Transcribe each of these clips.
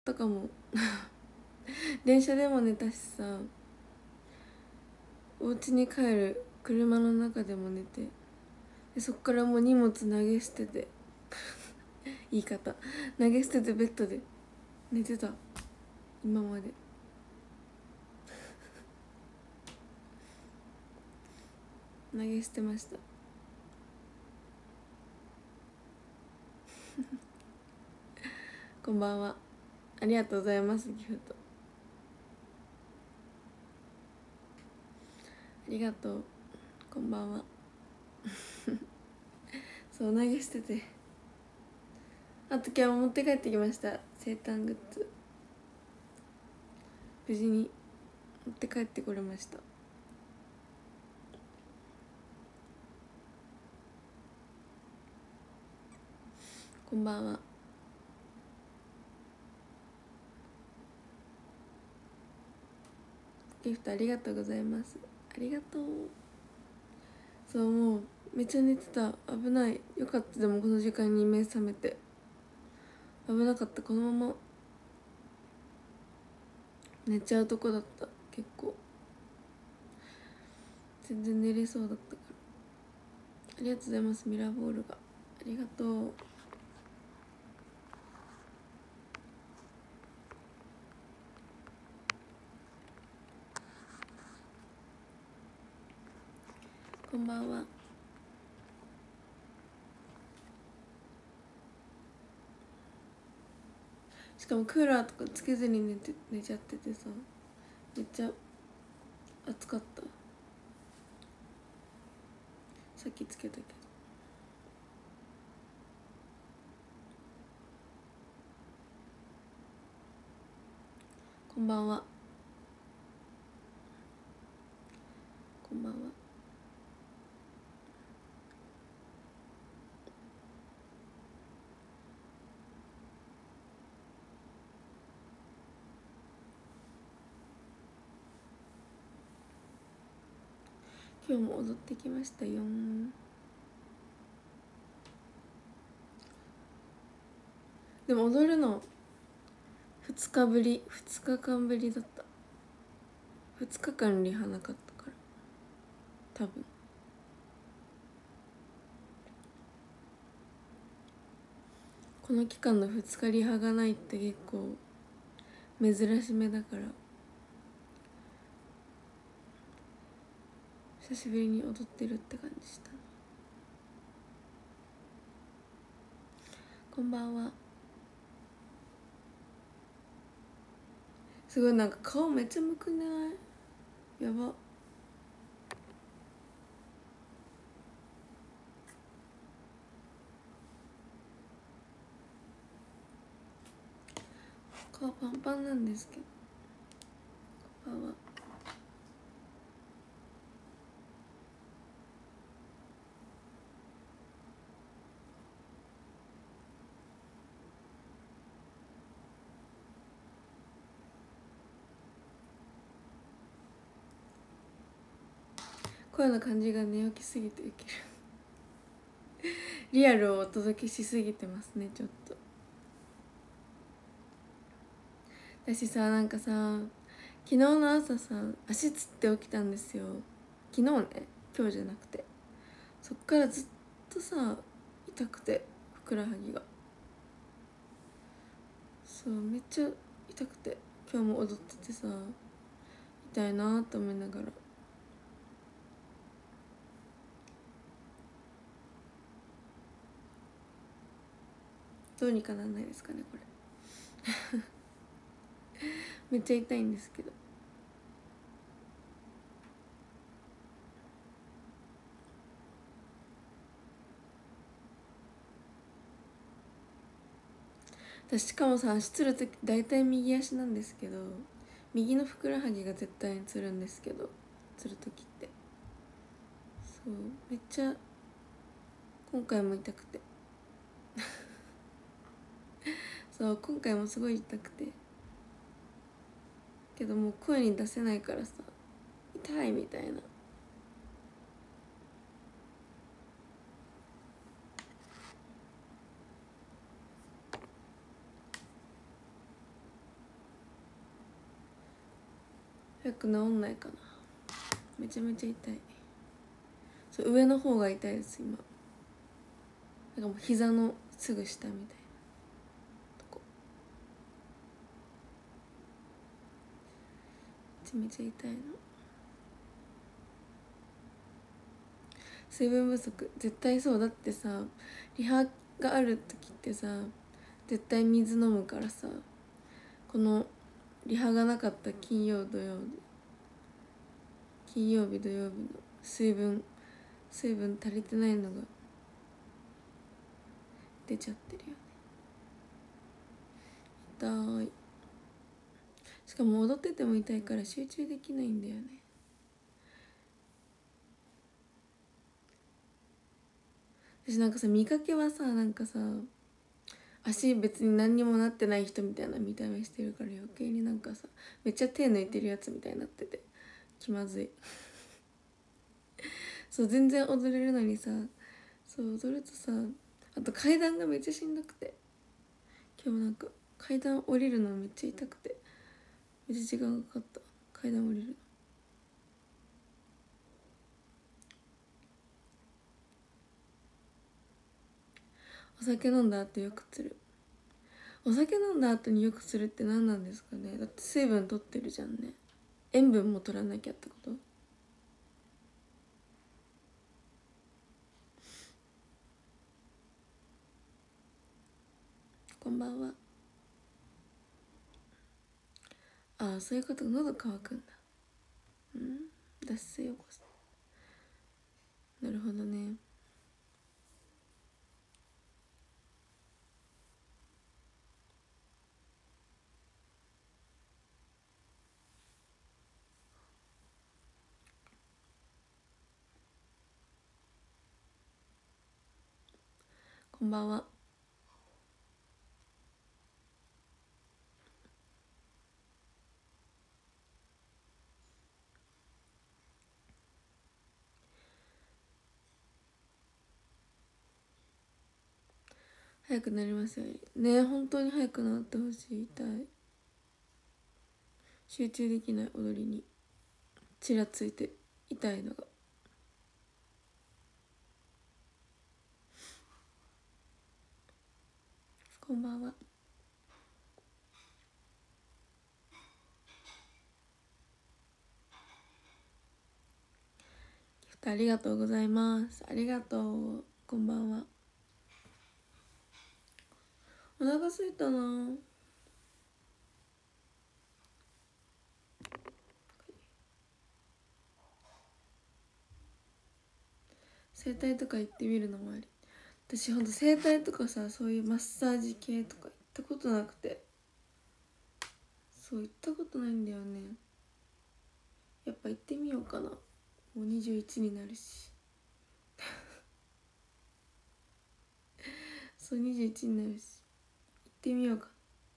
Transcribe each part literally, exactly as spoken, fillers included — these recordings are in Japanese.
たかも電車でも寝たしさ、お家に帰る車の中でも寝て、でそっからもう荷物投げ捨てて言い方投げ捨ててベッドで寝てた今まで投げ捨てましたこんばんは、ありがとうございます。ギフトありがとう。こんばんはそう投げ捨てて、あと今日持って帰ってきました。生誕グッズ無事に持って帰ってこれました。こんばんは。ギフトありがとうございます。ありがとう。そう、もうめっちゃ寝てた。危ない。よかった。でもこの時間に目覚めて、危なかった。このまま寝ちゃうとこだった。結構全然寝れそうだったから。ありがとうございます。ミラーボールがありがとう。こんばんは。しかもクーラーとかつけずに寝て寝ちゃっててさ、めっちゃ暑かった。さっきつけたけど。こんばんは。こんばんは。今日も踊ってきましたよ。でも踊るのふつかぶり、ふつかかんぶりだった。ふつかかんリハなかったから多分。この期間のふつかリハがないって結構珍しめだから、久しぶりに踊ってるって感じした。こんばんは。すごい、なんか顔めっちゃむくんでない？やば。顔パンパンなんですけど。こんばんは。声の感じが寝起きすぎてウケるリアルをお届けしすぎてますね、ちょっと。私さ、なんかさ、昨日の朝さ、足つって起きたんですよ。昨日ね、今日じゃなくて。そっからずっとさ、痛くて、ふくらはぎが。そう、めっちゃ痛くて、今日も踊っててさ、痛いなーって思いながら。どうにかなんないですかね、これめっちゃ痛いんですけど。私しかもさ、足つるとき大体右足なんですけど、右のふくらはぎが絶対につるんですけど、つるときって、そうめっちゃ今回も痛くてそう今回もすごい痛くて、けどもう声に出せないからさ、痛いみたいな。 早く治んないかな。めちゃめちゃ痛い。そう、上の方が痛いです今。なんかもう膝のすぐ下みたいなとこ、めちゃめちゃ痛いの。水分不足絶対そう。だってさ、リハがある時ってさ絶対水飲むからさ、このリハがなかった金曜土曜日金曜日土曜日の水分水分足りてないのが出ちゃってるよね。痛い。しかも踊ってても痛いから集中できないんだよね。私なんかさ、見かけはさ、なんかさ足別に何にもなってない人みたいな見た目してるから余計になんかさ、めっちゃ手抜いてるやつみたいになってて気まずいそう、全然踊れるのにさ、そう踊るとさ、あと階段がめっちゃしんどくて、今日もなんか階段降りるのめっちゃ痛くてめっちゃ時間かかった。階段降りるの。お酒飲んだ後よくつる。お酒飲んだ後によくするって何なんですかね。だって水分取ってるじゃんね。塩分も取らなきゃってこと。こんばんは。ああ、そういうこと。喉乾くんだ。うん脱水起こす。なるほどね。こんばんは。早くなりますようにね。本当に早くなってほしい。痛い。集中できない踊りにちらついて痛いのが。こんばんは。ギフトありがとうございます。ありがとう。こんばんは。お腹すいたな。整体とか行ってみるのもあり。私ほんと整体とかさ、そういうマッサージ系とか行ったことなくて、そう行ったことないんだよね。やっぱ行ってみようかな。もうにじゅういちになるしそうにじゅういちになるし、行ってみようか。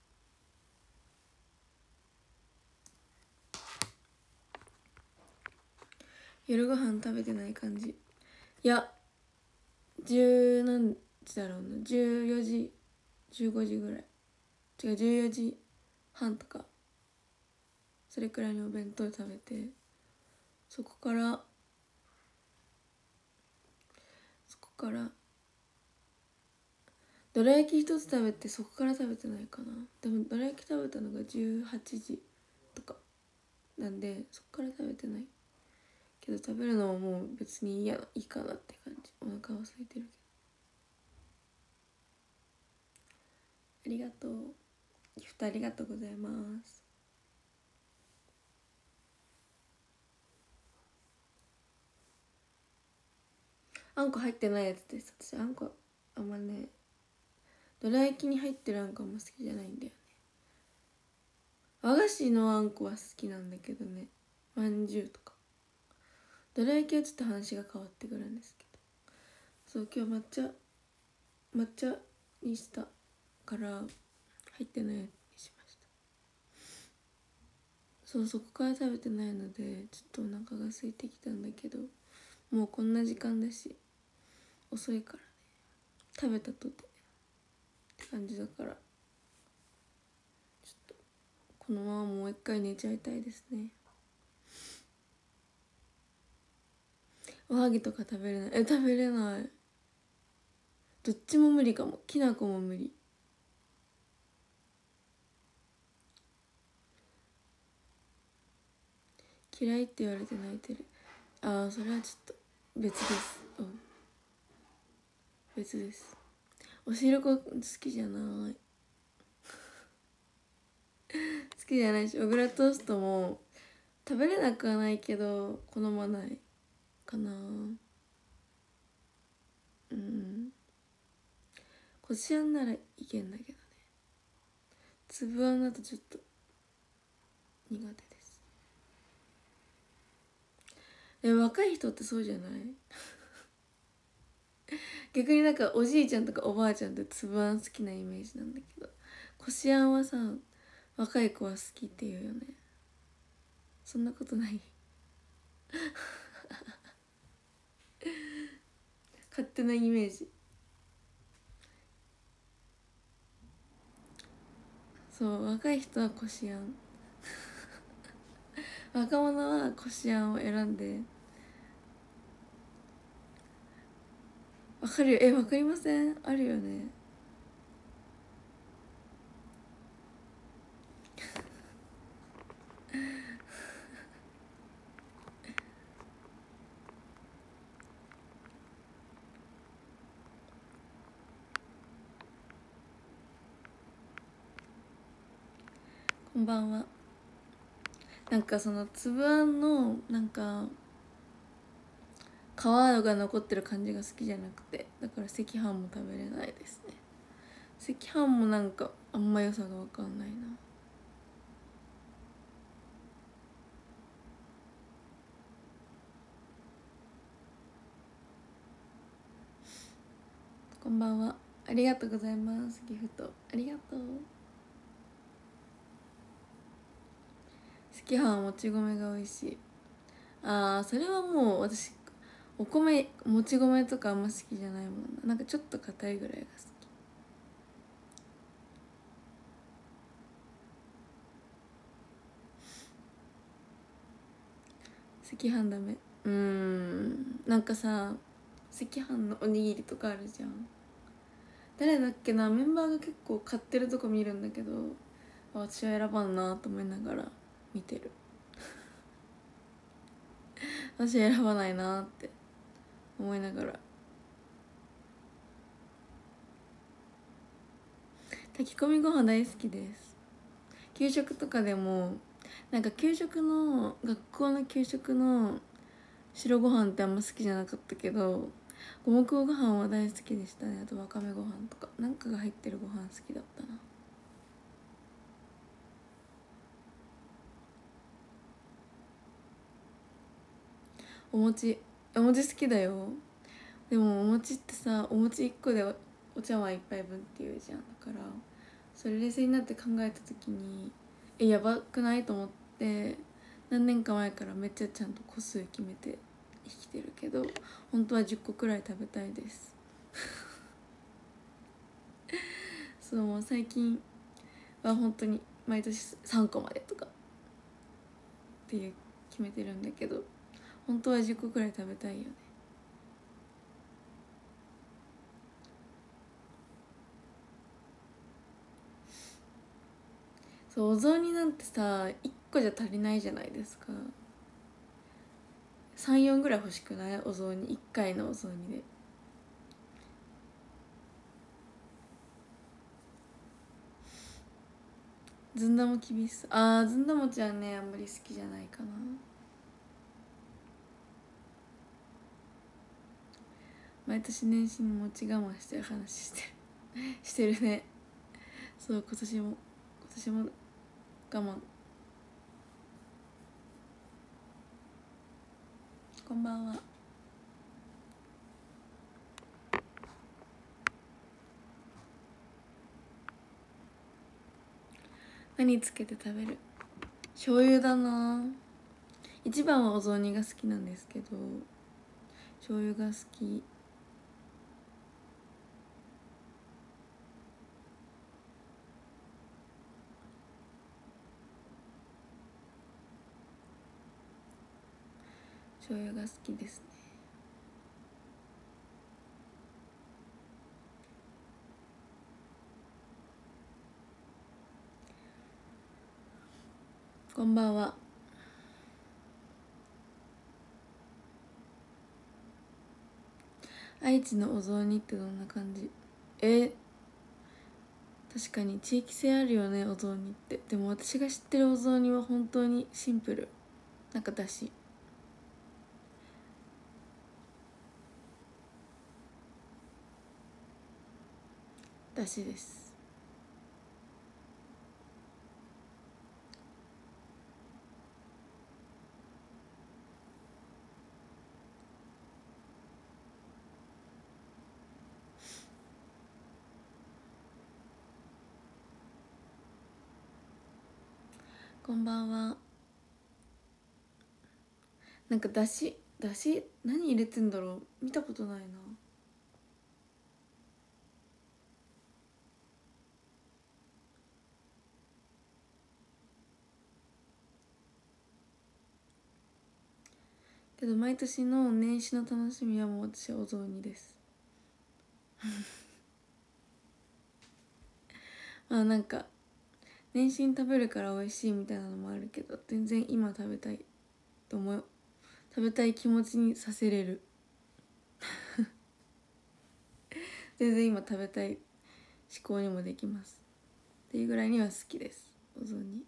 夜ご飯食べてない感じ。いや、じゅう何時だろうな、じゅうよじじゅうごじぐらい、違うじゅうよじはんとか、それくらいにお弁当食べて、そこからそこからどら焼き一つ食べて、そこから食べてないかな。でもどら焼き食べたのがじゅうはちじとかなんで、そこから食べてないけど、食べるのはもう別にいいや、いいかなって感じ。お腹は空いてるけど。ありがとう。ギフトありがとうございます。あんこ入ってないやつです。私あんこあんまね、どら焼きに入ってるあんこあんま好きじゃないんだよね。和菓子のあんこは好きなんだけどね。まんじゅうとか。どら焼きはちょっと話が変わってくるんですけど、そう今日抹茶抹茶にしたから入ってないやつにしました。そう、そこから食べてないのでちょっとお腹が空いてきたんだけど、もうこんな時間だし遅いからね、食べたとてって感じだから、ちょっとこのままもう一回寝ちゃいたいですね。 おはぎとか食べれない。え食べれない。どっちも無理かも。きな粉も無理。嫌いって言われて泣いてる。ああそれはちょっと別です。うん別です。お汁粉好きじゃない。好きじゃないし、小倉トーストも食べれなくはないけど好まないかな。うん、こしあんならいけんだけどね。つぶあんだとちょっと苦手です。え若い人ってそうじゃない？逆になんかおじいちゃんとかおばあちゃんってつぶあん好きなイメージなんだけど、こしあんはさ若い子は好きっていうよね。そんなことない？勝手なイメージ。そう若い人はこしあん若者はこしあんを選んで。わかるよ。えわかりません？あるよね。こんばんは。なんかそのつぶあんのなんか皮が残ってる感じが好きじゃなくて、だから赤飯も食べれないですね。赤飯もなんかあんま良さが分かんないな。こんばんは。ありがとうございます。ギフトありがとう。赤飯もち米が美味しい。あーそれはもう私お米もち米とかあんま好きじゃないもんな。なんかちょっと硬いぐらいが好き。赤飯ダメ。うーんなんかさ赤飯のおにぎりとかあるじゃん。誰だっけな、メンバーが結構買ってるとこ見るんだけど、私は選ばんなと思いながら見てる。私は選ばないなって思いながら。炊き込みご飯大好きです。給食とかでもなんか給食の学校の給食の白ご飯ってあんま好きじゃなかったけど、五目ご飯は大好きでしたね。あとわかめご飯とかなんかが入ってるご飯好きだったな。お餅お餅好きだよ。でもお餅ってさ、お餅いっこで お, お茶碗いっぱいぶんっていうじゃん。だからそれ冷静になって考えた時にえやばくないと思って、何年か前からめっちゃちゃんと個数決めて生きてるけど、本当はじゅっこくらい食べたいです。そうもう最近は本当に毎年さんこまでとかっていう決めてるんだけど、本当はじゅっこくらい食べたいよね。そうお雑煮なんてさいっこじゃ足りないじゃないですか。さんよんぐらい欲しくない？お雑煮いっかいのお雑煮で。ずんだも厳しさ。あーずんだ餅はねあんまり好きじゃないかな。毎年年始に餅我慢してる話してるしてるね。そう今年も今年も我慢。こんばんは。何つけて食べる？醤油だな。一番はお雑煮が好きなんですけど醤油が好き。醤油が好きですね。 こんばんは。愛知のお雑煮ってどんな感じ？え確かに地域性あるよね、お雑煮って。でも私が知ってるお雑煮は本当にシンプル。なんかだしだしです。こんばんは。なんかだしだし何入れてんだろう、見たことないな。けど毎年の年始の楽しみはもう私はお雑煮です。まあなんか年始に食べるから美味しいみたいなのもあるけど、全然今食べたいと思う、食べたい気持ちにさせれる。全然今食べたい思考にもできますっていうぐらいには好きです、お雑煮。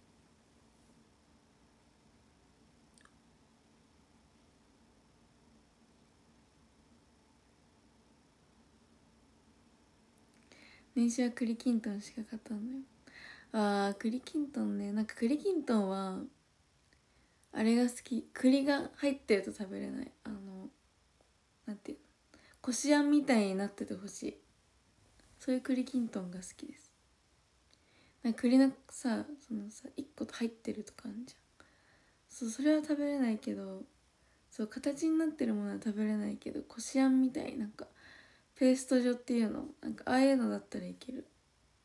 年始は栗きんとんしか買ったんだよ。あー栗きんとんね。なんか栗きんとんはあれが好き、栗が入ってると食べれない。あのなんていうの、こしあんみたいになっててほしい、そういう栗きんとんが好きです。なんか栗のさ、そのさいっこと入ってるとかあんじゃん。そう、それは食べれないけど、そう形になってるものは食べれないけど、こしあんみたい、なんかペースト状っていうの、なんかああいうのだったらいける。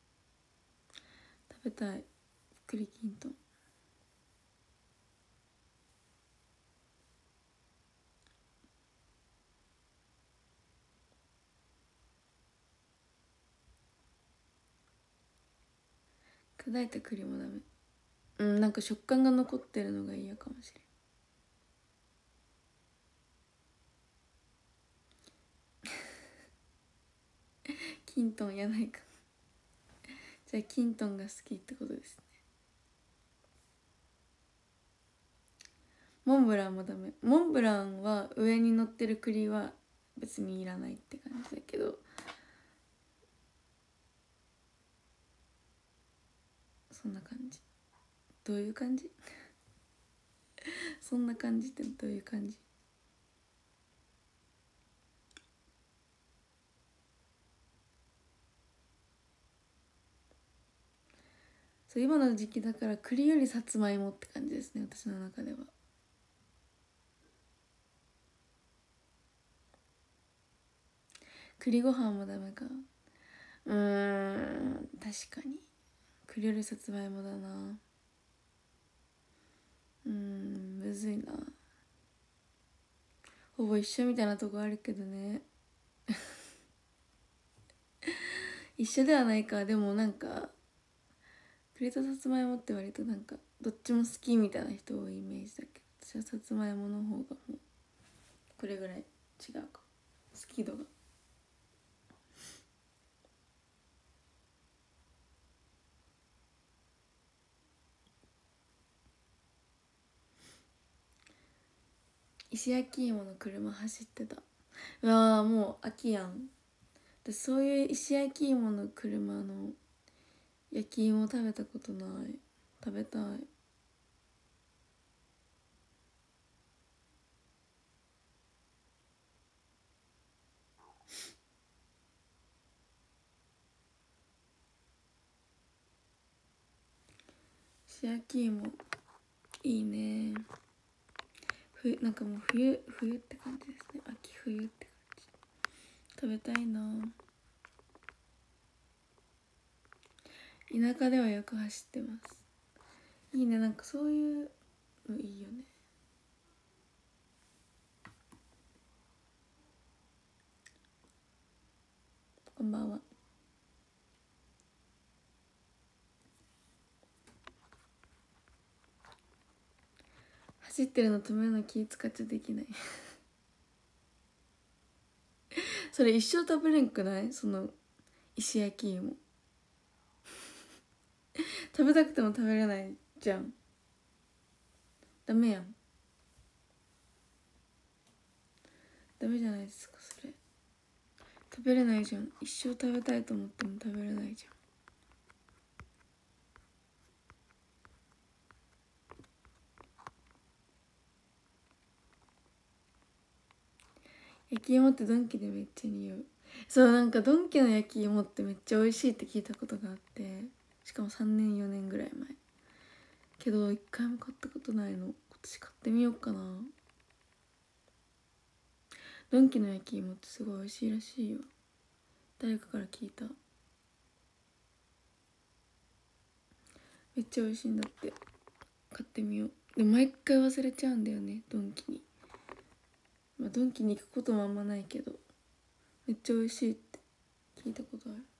食べたい栗きんとん。砕いた栗もダメ。うん、なんか食感が残ってるのが嫌かもしれん。きんとんやないか。じゃあきんとんが好きってことですね。モンブランもダメ。モンブランは上に乗ってる栗は別にいらないって感じだけど、そんな感じ。どういう感じ？そんな感じってどういう感じ？そう今の時期だから栗よりさつまいもって感じですね、私の中では。栗ご飯もダメか。うーん確かに栗よりさつまいもだな。うーんむずいな。ほぼ一緒みたいなとこあるけどね。一緒ではないか。でもなんか栗とさつまいもって割となんかどっちも好きみたいな人多いイメージだけど、私はさつまいもの方がもうこれぐらい違うか、好き度が。石焼き芋の車走ってた。うわーもう秋やん。でそういう石焼き芋の車の焼き芋食べたことない。食べたい。石焼き芋いいね。冬なんかもう冬冬って感じですね。秋冬って感じ。食べたいな。田舎ではよく走ってます。いいね、なんかそういうのいいよね。こんばんは。 走ってるの止めるの気使っちゃできないそれ一生食べれんくない？その石焼き芋食べたくても食べれないじゃん。ダメやん。ダメじゃないですかそれ。食べれないじゃん。一生食べたいと思っても食べれないじゃん。焼き芋ってドンキでめっちゃ匂う。そう、なんかドンキの焼き芋ってめっちゃ美味しいって聞いたことがあって、しかもさんねんよねんぐらい前けど一回も買ったことないの。今年買ってみようかな。ドンキの焼き芋ってすごい美味しいらしいよ。誰かから聞いた。めっちゃ美味しいんだって。買ってみよう。でも毎回忘れちゃうんだよね、ドンキに。まあドンキに行くこともあんまないけど、めっちゃ美味しいって聞いたことある。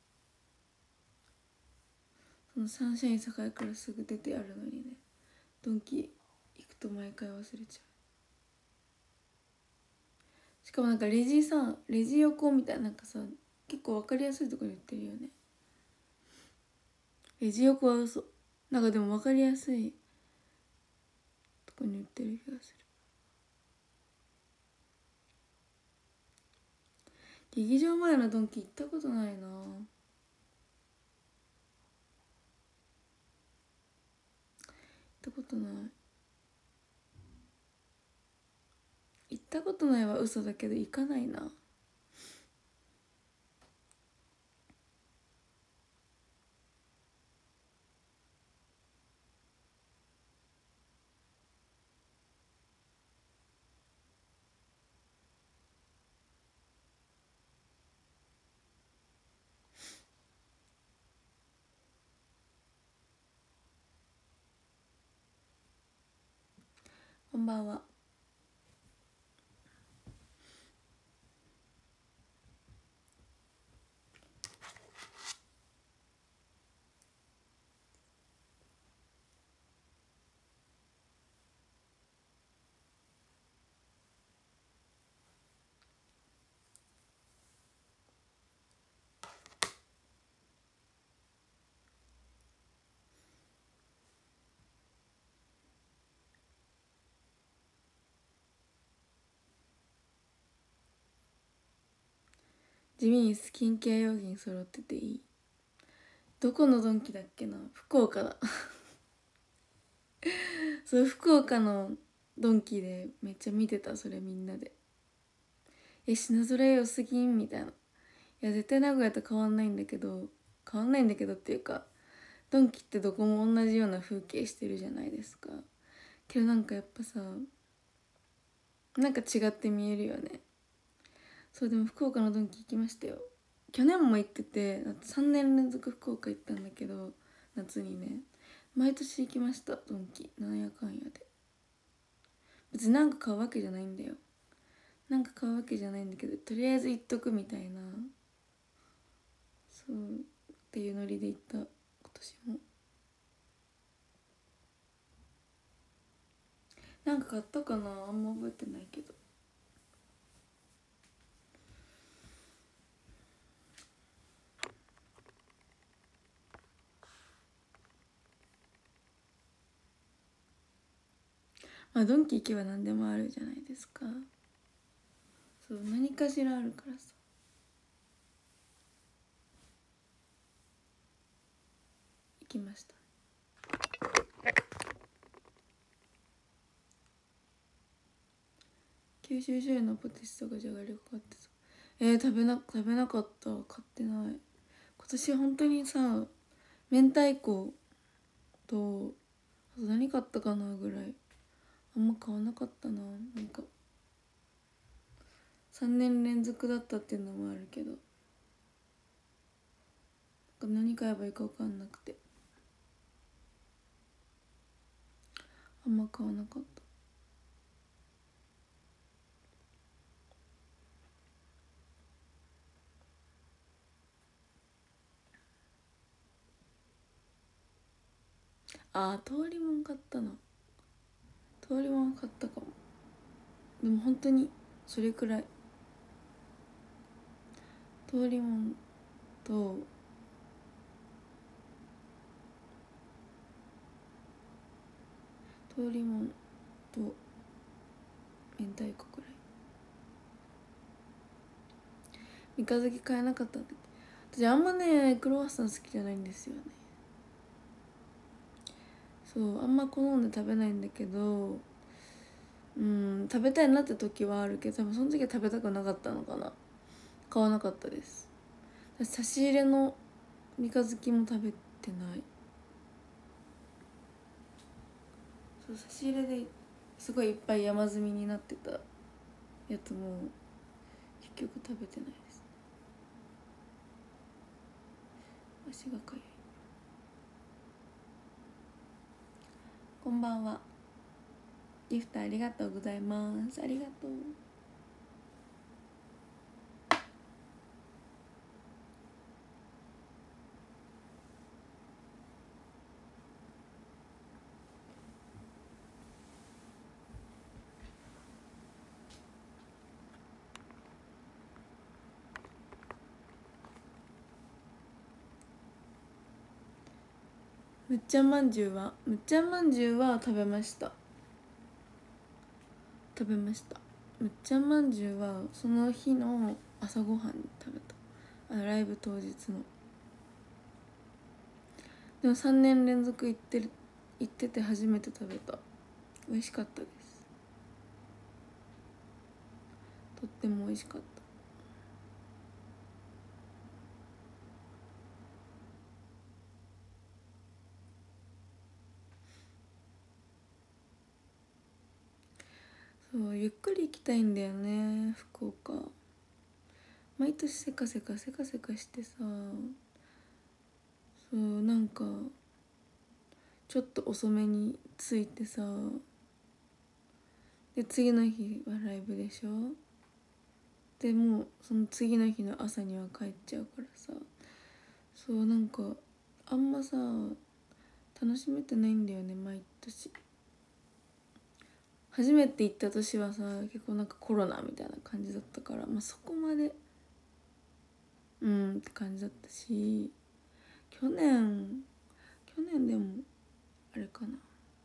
そのサンシャイン栄からすぐ出てあるのにね、ドンキ行くと毎回忘れちゃう。しかもなんかレジさ、レジ横みたいな、なんかさ、結構分かりやすいところに売ってるよね。レジ横は嘘。なんかでも分かりやすいとこに売ってる気がする。劇場前のドンキ行ったことないな。行ったことない。行ったことないは嘘だけど行かないな。こんばんは。地味にスキンケア用品揃ってていい。どこのドンキだっけな。福岡だそう福岡のドンキでめっちゃ見てた。それみんなで、え品揃え良すぎんみたいな。いや絶対名古屋と変わんないんだけど、変わんないんだけどっていうか、ドンキってどこも同じような風景してるじゃないですか。けどなんかやっぱさ、なんか違って見えるよね。そう、でも福岡のドンキ行きましたよ。去年も行ってて、さんねん連続福岡行ったんだけど、夏にね、毎年行きました。ドンキなんやかんやで。別になんか買うわけじゃないんだよ。なんか買うわけじゃないんだけど、とりあえず行っとくみたいな、そうっていうノリで行った。今年もなんか買ったかな、あんま覚えてないけど。まあドンキ行けば何でもあるじゃないですか。そう、何かしらあるからさ。行きました。九州醤油のポテチとかじゃがりこ買ってた。えー、食べな食べなかった。買ってない。今年本当にさ、明太子とあと何買ったかなぐらい、あんま買わなかったな。なんかさんねん連続だったっていうのもあるけど、何買えばいいか分かんなくてあんま買わなかった。あー、通りもん買ったな。 通りもん買ったかも。でも本当にそれくらい。通りもんと通りもんと明太子くらい。三日月買えなかったんだけど、私あんまねクロワッサン好きじゃないんですよね。そうあんま好んで食べないんだけど、うん食べたいなって時はあるけど、多分その時は食べたくなかったのかな、買わなかったです。差し入れの三日月も食べてない。そう差し入れですごいいっぱい山積みになってたやつも結局食べてないです。足がかゆい。こんばんは。ギフトありがとうございます。ありがとう。むっちゃんまんじゅうはむっちゃんまんじゅうは食べました食べましたむっちゃんまんじゅうはその日の朝ごはんに食べた。あライブ当日の。でもさんねん連続行ってる行ってて初めて食べた。美味しかったです。とっても美味しかった。そうゆっくり行きたいんだよね福岡。毎年せかせかせかせかしてさ、そうなんかちょっと遅めに着いてさ、で次の日はライブでしょ。でもうその次の日の朝には帰っちゃうからさ、そうなんかあんまさ楽しめてないんだよね毎年。初めて行った年はさ結構なんかコロナみたいな感じだったから、まあ、そこまでうんって感じだったし、去年去年でもあれかな、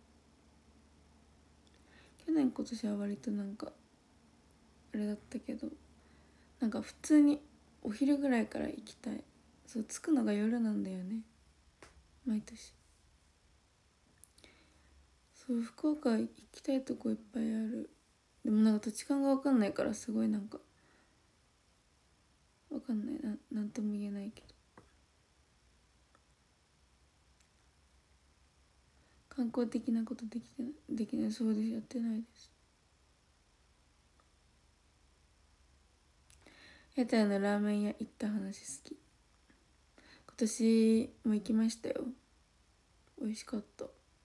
去年今年は割となんかあれだったけど、なんか普通にお昼ぐらいから行きたい。そう着くのが夜なんだよね毎年。そう福岡行きたいとこいっぱいある。でもなんか土地勘が分かんないからすごいなんか分かんないな、なんとも言えないけど、観光的なことできてないできないそうです。やってないです。屋台のラーメン屋行った話好き。今年も行きましたよ。美味しかった。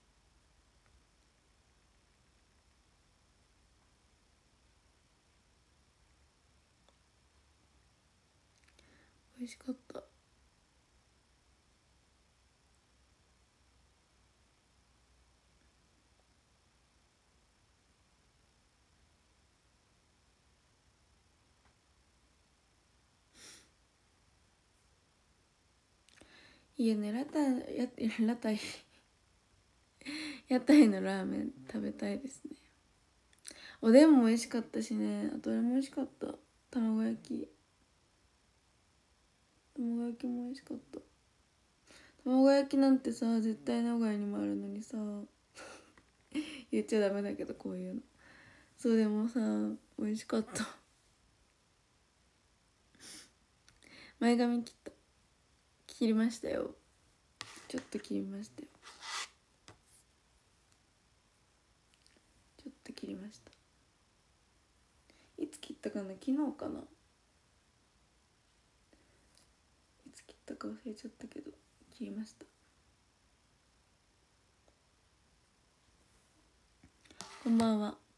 美味しかった。いいよねラタやラタイ屋台のラーメン食べたいですね。おでんも美味しかったしね。あとあれも美味しかった。卵焼き卵焼きも美味しかった。卵焼きなんてさ絶対名古屋にもあるのにさ言っちゃダメだけどこういうの。そうでもさ美味しかった。前髪切った切りましたよ。ちょっと切りましたよ。ちょっと切りました。いつ切ったかな、昨日かな、いつ切ったか忘れちゃったけど切りました。こんばんは。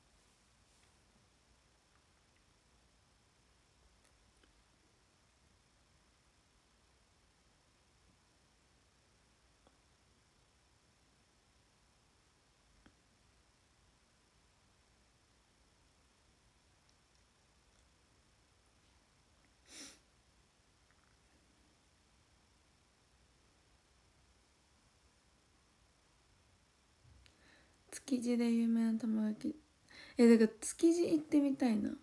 築地で有名な卵焼き、えだから築地行ってみたいな。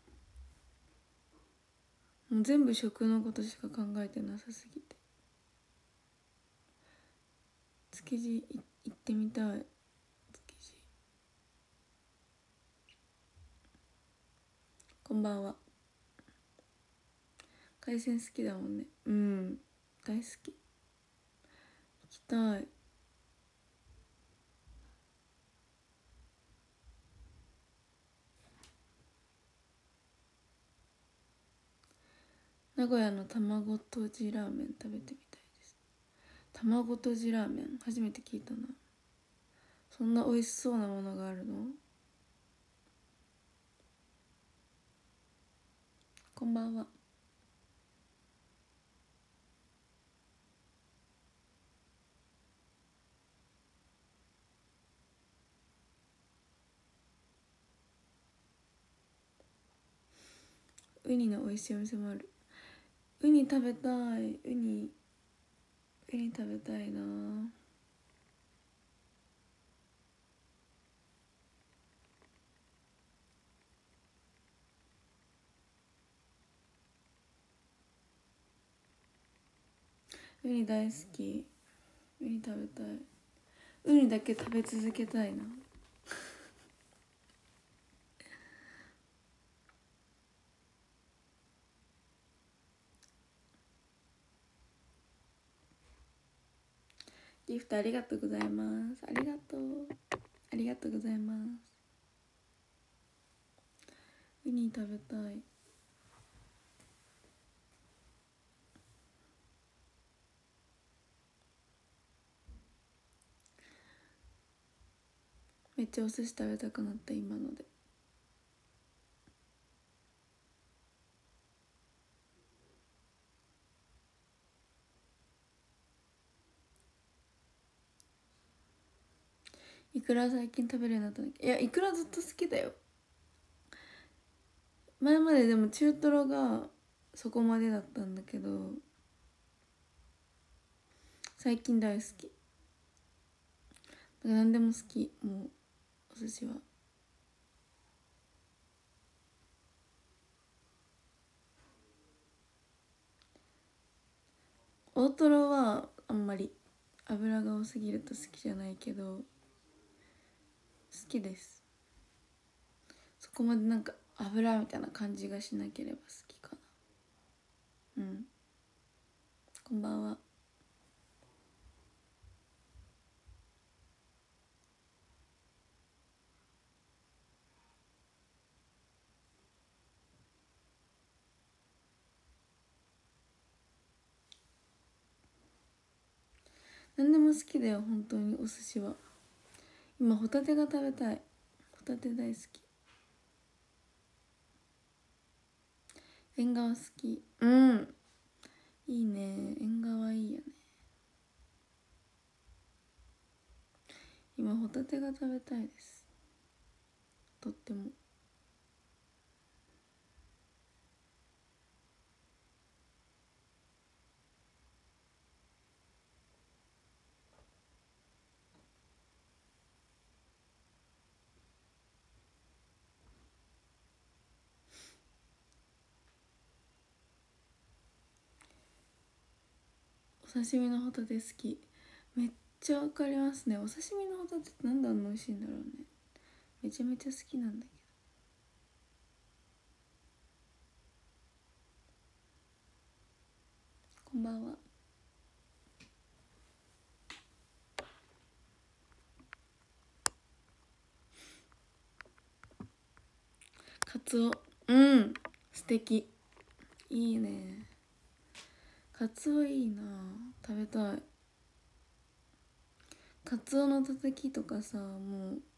もう全部食のことしか考えてなさすぎて。築地行ってみたい。築地。こんばんは。海鮮好きだもんね。うん、大好き。行きたい。名古屋の卵とじラーメン食べてみたいです。卵とじラーメン初めて聞いたな。そんな美味しそうなものがあるの？こんばんは。ウニの美味しいお店もある。ウニ食べたい。ウニウニ食べたいな。ウニ大好き。ウニ食べたい。ウニだけ食べ続けたいな。ギフトありがとうございます。ありがとう。ありがとうございます。ウニ食べたい。めっちゃお寿司食べたくなった今ので。いくら最近食べるようになったんだっけ。いやいくらずっと好きだよ。前まででも中トロがそこまでだったんだけど、最近大好き。だから何でも好き。もうお寿司は。大トロはあんまり油が多すぎると好きじゃないけど好きです。そこまでなんか油みたいな感じがしなければ好きかな。うん、こんばんは。何でも好きだよ本当に。お寿司は今ホタテが食べたい。ホタテ大好き。縁側好き。うん、いいね。縁側いいよね。今ホタテが食べたいです。とっても。お刺身のホタテ好き。めっちゃわかりますね。お刺身のホタテってなんであんな美味しいんだろうね。めちゃめちゃ好きなんだけど。こんばんは。カツオ、うん素敵。いいね。カツオいいな。食べたい。カツオのたたきとかさ、もう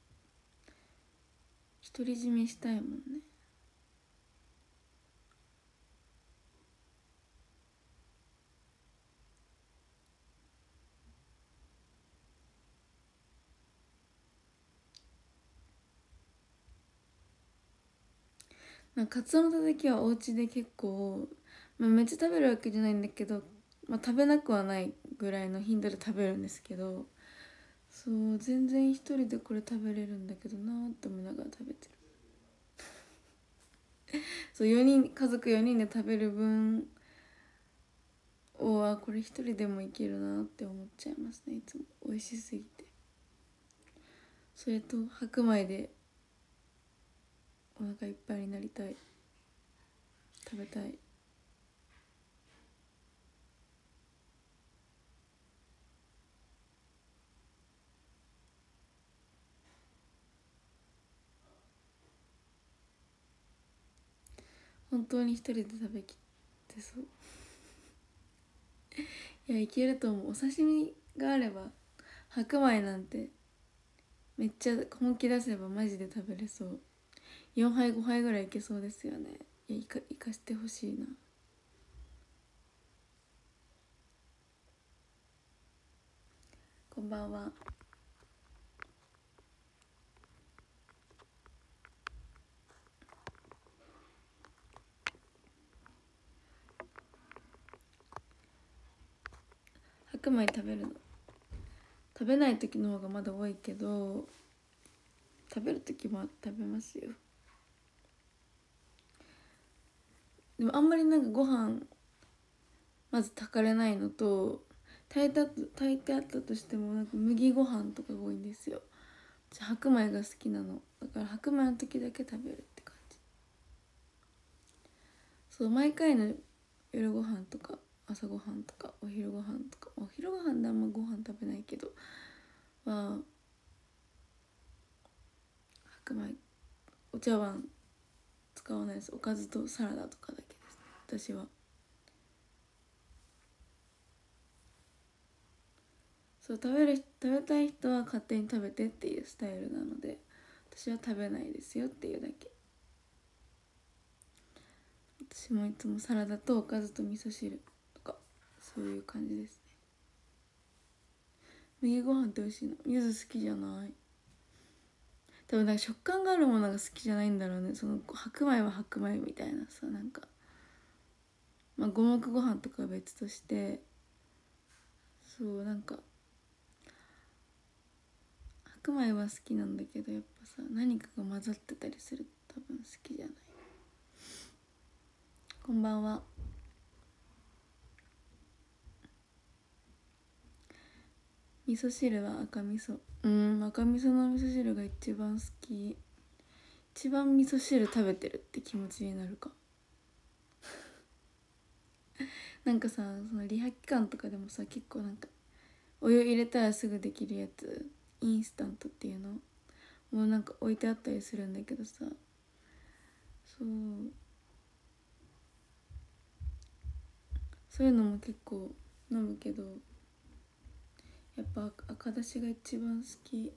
独り占めしたいもんね。なんかカツオのたたきはお家で結構、まあ、めっちゃ食べるわけじゃないんだけど、まあ、食べなくはないぐらいの頻度で食べるんですけど、 そう全然一人でこれ食べれるんだけどなーって思いながら食べてるそうよにん家族よにんで食べる分をこれ一人でもいけるなって思っちゃいますね。いつも美味しすぎて。それと白米でお腹いっぱいになりたい、食べたい。本当に一人で食べきってそういやいけると思う。お刺身があれば白米なんてめっちゃ本気出せばマジで食べれそう。よんはいごはいぐらいいけそうですよね。いやいかいかしてほしいな。こんばんは。白米食べるの食べない時の方がまだ多いけど、食べる時も食べますよ。でもあんまりなんかご飯まず炊かれないのと、炊いた炊いてあったとしてもなんか麦ご飯とかが多いんですよ。白米が好きなのだから白米の時だけ食べるって感じ。そう毎回の夜ご飯とか朝ご飯とかお昼ご飯とか、お昼ご飯であんまご飯食べないけどは白米、お茶碗使わないです。おかずとサラダとかだけです私は。そう食べる食べたい人は勝手に食べてっていうスタイルなので、私は食べないですよっていうだけ。私もいつもサラダとおかずと味噌汁とかそういう感じですね。麦ご飯って美味しいの。柚子好きじゃない。多分なんか食感があるものが好きじゃないんだろうね。その白米は白米みたいなさ、なんかまあ五目ご飯とかは別として、そうなんか白米は好きなんだけど、やっぱさ何かが混ざってたりすると多分好きじゃない。こんばんは。味噌汁は赤味噌。うん赤味噌の味噌汁が一番好き。一番味噌汁食べてるって気持ちになるかなんかさ、そのリハ期間とかでもさ、結構なんかお湯入れたらすぐできるやつ、インスタントっていうのもうなんか置いてあったりするんだけどさ、そうそういうのも結構飲むけど、やっぱ赤だしが一番好き。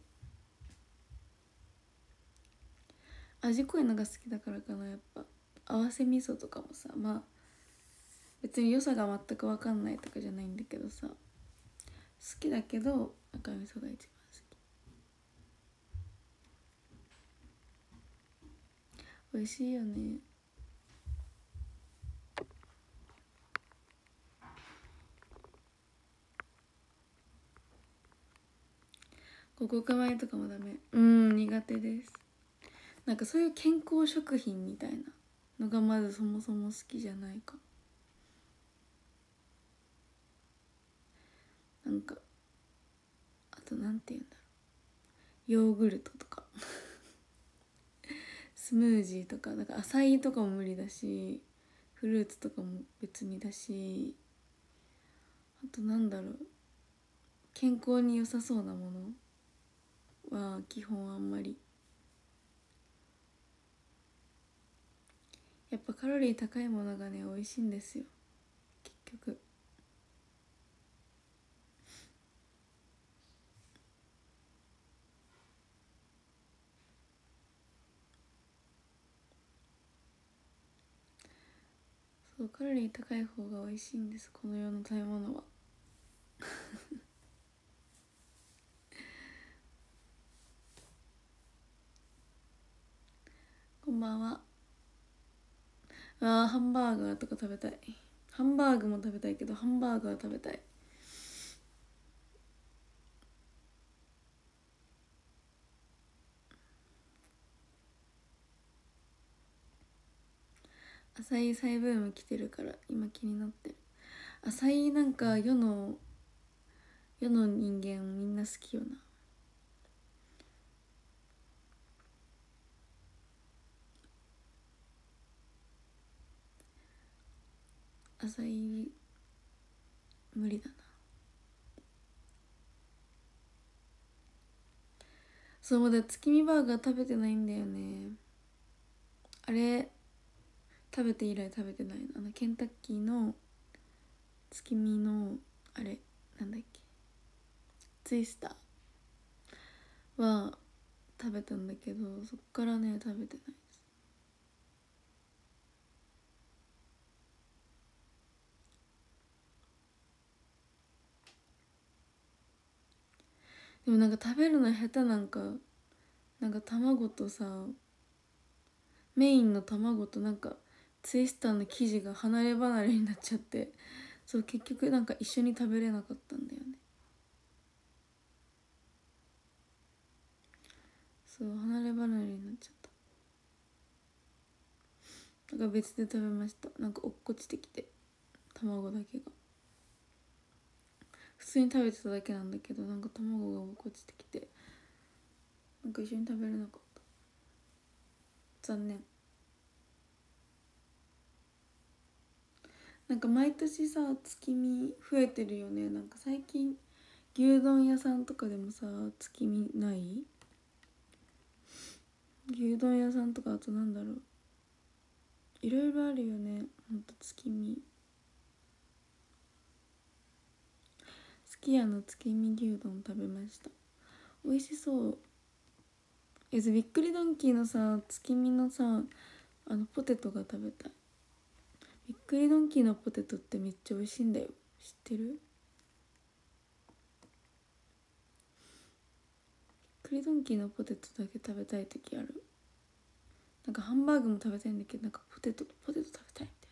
味濃いのが好きだからかな。やっぱ合わせ味噌とかもさ、まあ別に良さが全く分かんないとかじゃないんだけどさ、好きだけど赤味噌が一番好き。美味しいよね。五穀米とかもダメ。うん苦手です。なんかそういう健康食品みたいなのがまずそもそも好きじゃないか。なんかあとなんて言うんだろう、ヨーグルトとかスムージーとか、だからアサイとかも無理だし、フルーツとかも別にだし、あとなんだろう、健康に良さそうなものは基本あんまり。やっぱカロリー高いものがね美味しいんですよ結局。そうカロリー高い方が美味しいんです、この世の食べ物はこんばんは。あーハンバーガーとか食べたい。ハンバーグも食べたいけどハンバーガー食べたい。 浅い再ブーム来てるから今気になってる。浅いなんか世の世の人間みんな好きよな。浅い無理だな。そう、まだ月見バーガー食べてないんだよね。あれ食べて以来食べてないの。あのケンタッキーの月見のあれなんだっけ、ツイスターは食べたんだけど、そっからね食べてないです。でもなんか食べるの下手なんか、なんか卵とさ、メインの卵となんかツイスターの生地が離れ離れになっちゃって、そう結局なんか一緒に食べれなかったんだよね。そう離れ離れになっちゃった。だから別で食べました。なんか落っこちてきて、卵だけが普通に食べてただけなんだけど、なんか卵が落っこちてきて、なんか一緒に食べれなかった。残念。なんか毎年さ月見増えてるよね。なんか最近牛丼屋さんとかでもさ月見ない？牛丼屋さんとか、あとなんだろう、いろいろあるよね。ほんと月見、すき家の月見牛丼食べました。美味しそう。えびっくりドンキーのさ月見のさあのポテトが食べたい。びっくりドンキーのポテトってめっちゃ美味しいんだよ。知ってる？びっくりドンキーのポテトだけ食べたい時ある。なんかハンバーグも食べたいんだけど、なんかポテトポテト食べたいみたい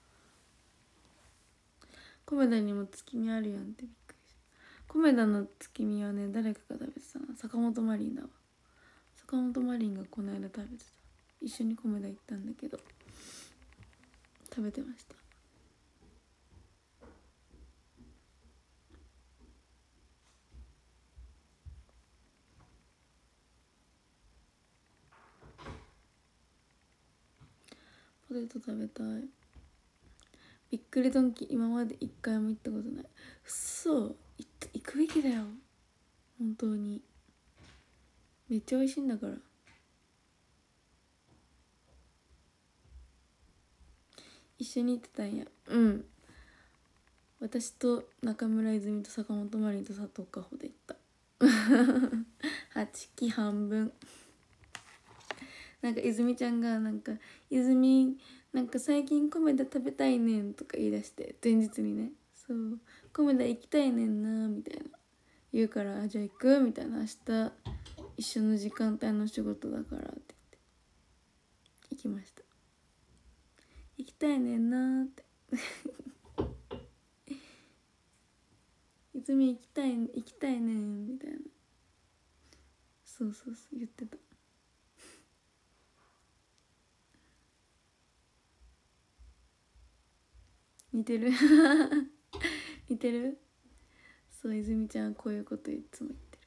な。コメダにも月見あるやんってびっくりした。コメダの月見はね誰かが食べてたな。坂本マリンだわ。坂本マリンがこの間食べてた。一緒にコメダ行ったんだけど食べてました。ポテト食べたい。びっくりドンキー今まで一回も行ったことない。うっそ、行くべきだよ本当に。めっちゃ美味しいんだから。一緒に行ってたんや。うん、私と中村泉と坂本真凜と佐藤かほで行ったはちき半分。なんか泉ちゃんがなんか「泉なんか最近コメダ食べたいねん」とか言い出して、前日にね、そうコメダ行きたいねんなみたいな言うから「あじゃあ行く?」みたいな、明日一緒の時間帯の仕事だからって言って行きました。行きたいねんなって泉行きたい行きたいねんみたいな、そうそうそう言ってた。似てる似てる。そう泉ちゃんはこういうこといつも言って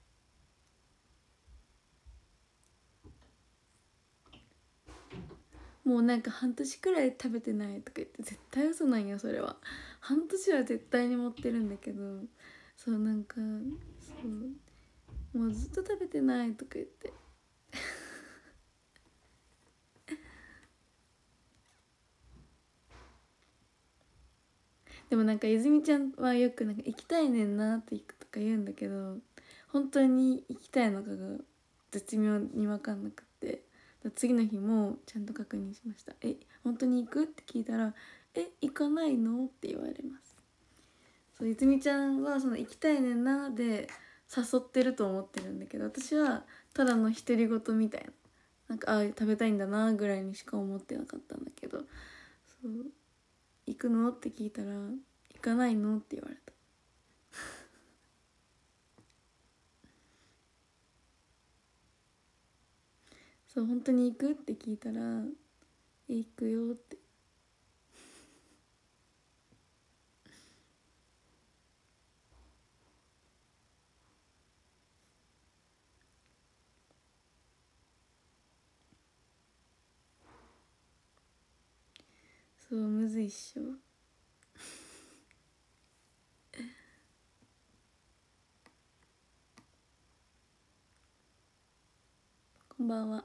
る。もうなんか半年くらい食べてないとか言って、絶対嘘なんやそれは。半年は絶対に持ってるんだけど、そうなんかそうもうずっと食べてないとか言ってでもなんか泉ちゃんはよくなんか行きたいねんなってとか言うんだけど、本当に行きたいのかが絶妙に分かんなくって、次の日もちゃんと確認しました。え本当に行くって聞いたら「え行かないの?」って言われます。そう泉ちゃんはその行きたいねんなで誘ってると思ってるんだけど、私はただの独り言みたいな、なんかあ食べたいんだなぐらいにしか思ってなかったんだけど、そう行くのって聞いたら行かないのって言われた。そう本当に行くって聞いたら「え行くよ」ってそうむずいっしょこんばんは。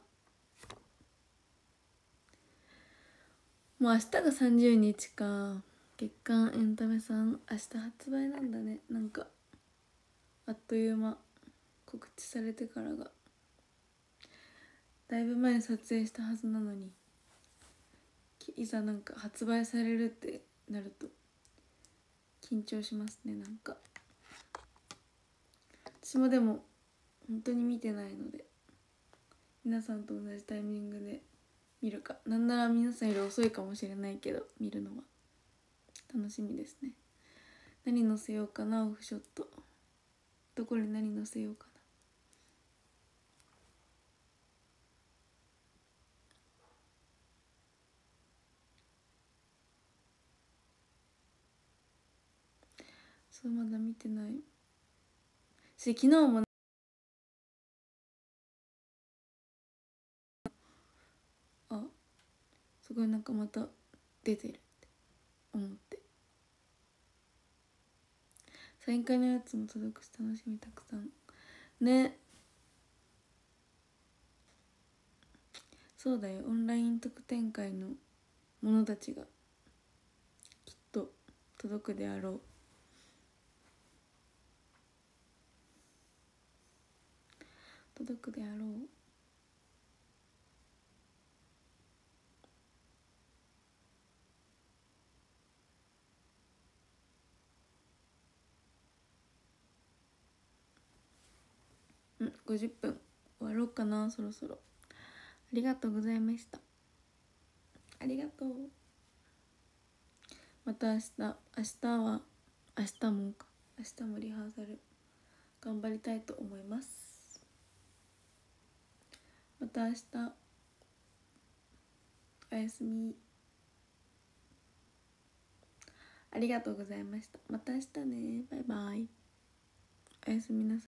もう明日がさんじゅうにちか。月刊エンタメさん明日発売なんだね。なんかあっという間。告知されてからがだいぶ前に撮影したはずなのに、いざなんか発売されるってなると緊張しますね。なんか私もでも本当に見てないので、皆さんと同じタイミングで見るか、なんなら皆さんより遅いかもしれないけど見るのは楽しみですね。何載せようかな。オフショットどこに何載せようかな。そうまだ見てないし、昨日もあすごいなんかまた出てるって思って、サイン会のやつも届くし楽しみたくさんね。そうだよ、オンライン特典会のものたちがきっと届くであろう。届くであろう。うんごじゅっぷん終わろうかな、そろそろ。ありがとうございました。ありがとう。また明日明日は明日もか明日もリハーサル頑張りたいと思います。また明日おやすみ。ありがとうございました。また明日ね。バイバイ。おやすみなさい。